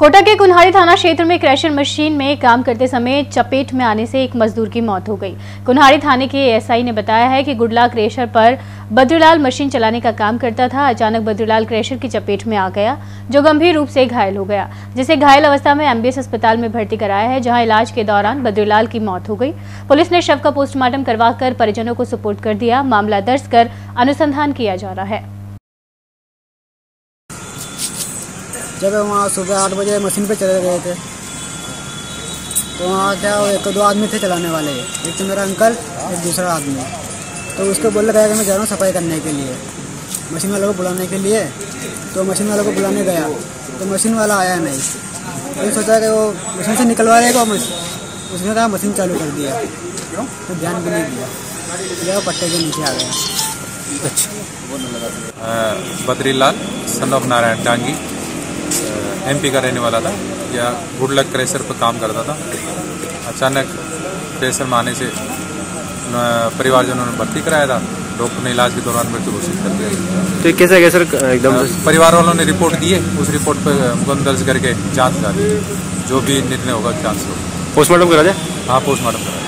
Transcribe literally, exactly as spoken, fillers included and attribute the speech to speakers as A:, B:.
A: कोटा के कुन्हाड़ी थाना क्षेत्र में क्रशर मशीन में काम करते समय चपेट में आने से एक मजदूर की मौत हो गई। कुन्हाड़ी थाने के एएसआई ने बताया है कि गुडला क्रशर पर बद्रीलाल मशीन चलाने का काम करता था। अचानक बद्रीलाल क्रशर की चपेट में आ गया, जो गंभीर रूप से घायल हो गया, जिसे घायल अवस्था में एमबीएस अस्पताल में भर्ती कराया है, जहां इलाज के दौरान बद्रीलाल की मौत हो गई। पुलिस ने शव का पोस्टमार्टम करवाकर परिजनों को सुपुर्द कर दिया। मामला दर्ज कर अनुसंधान किया जा रहा है।
B: जब वहाँ सुबह आठ बजे मशीन पे चले गए थे तो वहाँ क्या एक दो आदमी थे चलाने वाले, एक तो मेरा अंकल, एक दूसरा आदमी। तो उसको बोल रहा कि मैं जा रहा हूँ सफाई करने के लिए, मशीन वालों को बुलाने के लिए। तो मशीन वालों को बुलाने गया तो मशीन वाला आया नहीं। तो सोचा कि वो मशीन से निकलवा रहेगा, उसने कहा मशीन चालू कर दिया, तो ध्यान भी नहीं दिया, पट्टे के नीचे आ गया।
C: अच्छा, Badrilal son of Narayan Dangi MP का रहने वाला था, या गुडलक क्रशर पर काम करता था। अचानक क्रशर में आने से परिवारजनों ने भर्ती कराया था। डॉक्टर ने इलाज के दौरान मृत्यु घोषित कर दिया।
D: तो कैसे कैसे एकदम
C: परिवार वालों ने रिपोर्ट दी है, उस रिपोर्ट पर मुकदमा दर्ज करके जांच जारी है। जो भी निर्णय होगा जांच होगा।
D: पोस्टमार्टम करा जाए?
C: हाँ, पोस्टमार्टम करा।